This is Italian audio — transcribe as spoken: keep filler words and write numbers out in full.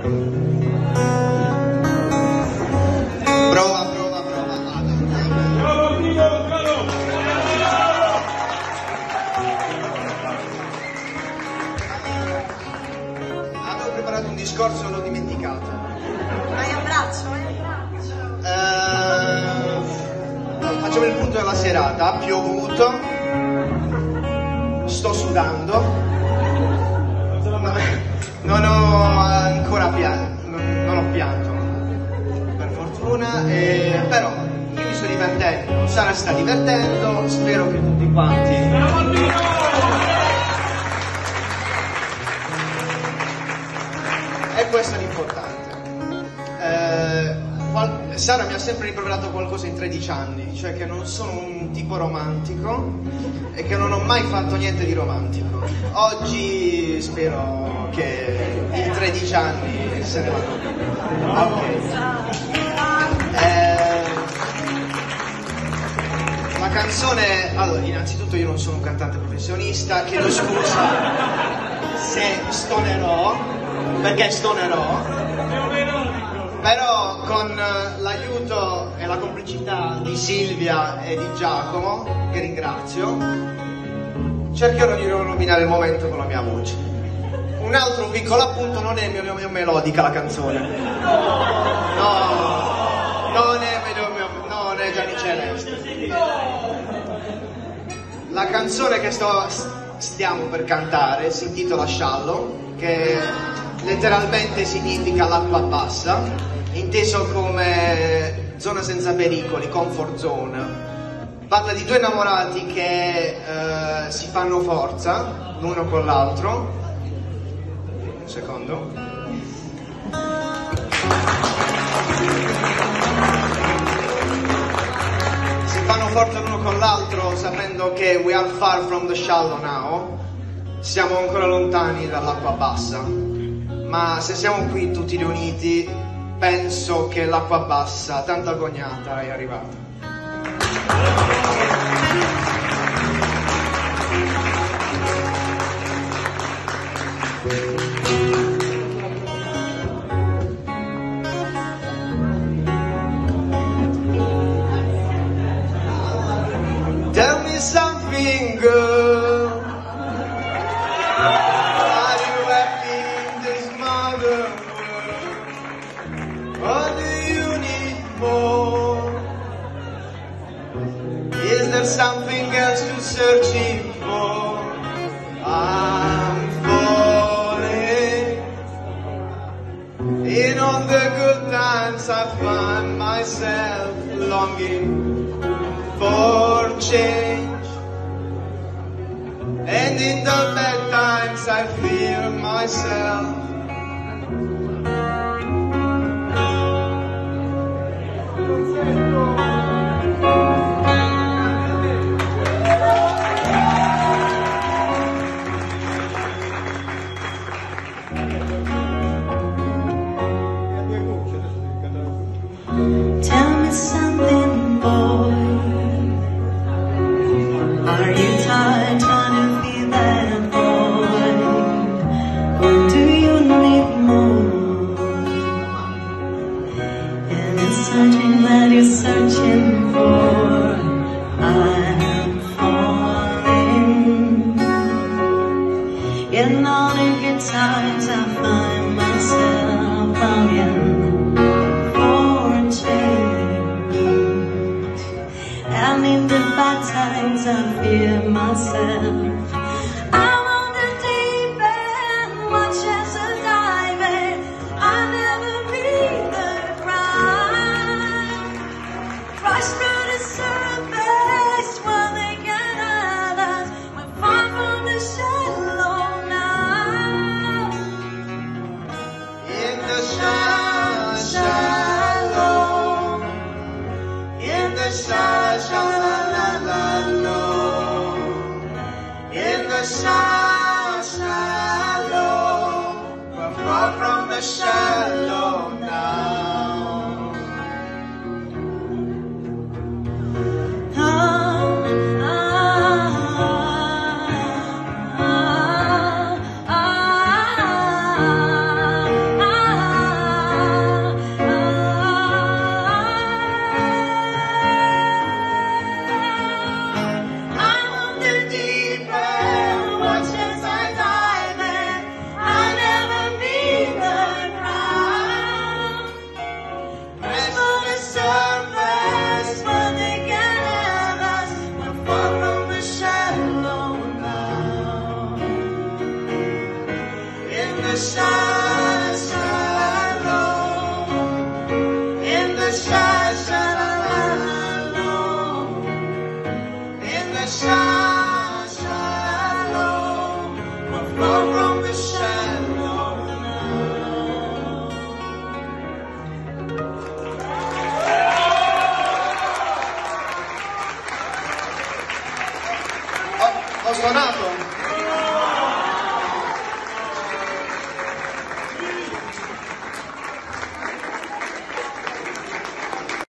Prova, prova, prova. Bravo, Albino, bravo. Avevo preparato un discorso e l'ho dimenticato. Vai a braccio, vai a braccio. Eh, facciamo il punto della serata. Ha piovuto, sto sudando, non ho ancora pianto, non ho pianto per fortuna, eh, però io mi sto divertendo, Sara sta divertendo, spero che tutti quanti. Bravo, Albino. E questo è l'importante. Eh, qual- Sara mi ha sempre rimproverato qualcosa in tredici anni, cioè che non sono un tipo romantico e che non ho mai fatto niente di romantico. Oggi spero che in tredici anni se ne vada. Ok. Eh, la canzone, allora, innanzitutto io non sono un cantante professionista, chiedo scusa se stonerò, perché stonerò. Però con l'aiuto e la complicità di Silvia e di Giacomo, che ringrazio, cercherò di rovinare il momento con la mia voce. Un altro piccolo appunto, non è mio, mio melodica la canzone. No, non è mio, mio, non è Gianni Celeste. La canzone che sto, stiamo per cantare si intitola Shallow, che letteralmente significa l'acqua bassa, inteso come zona senza pericoli, comfort zone. Parla di due innamorati che eh, si fanno forza l'uno con l'altro. Un secondo. Si fanno forza l'uno con l'altro sapendo che we are far from the shallow now. Siamo ancora lontani dall'acqua bassa. Ma se siamo qui tutti riuniti, penso che l'acqua bassa, tanto agognata, è arrivata. Tell me something, girl. Are you happy in this modern world? Or do you need more? Is there something else to searching for? I'm falling. In all the good times I find myself longing for change. And in the bad times I feel myself. Tell me something, boy. Are you tired trying to feel that void? Or do you need more? And it's something that you're searching for. I'm falling. In all the good times I find myself longing for a change. And in the bad times I fear myself. I'm on the deep end, watch as I dive in. I never meet the ground. Rush through the surface while they can hide us. We're far from the shallow now. In the shallow, shallow, in the shallow, shallow, in the shallow, shallow, we're far from the shallow now. Ah, ah, ah, ah, ah, ah. suonato?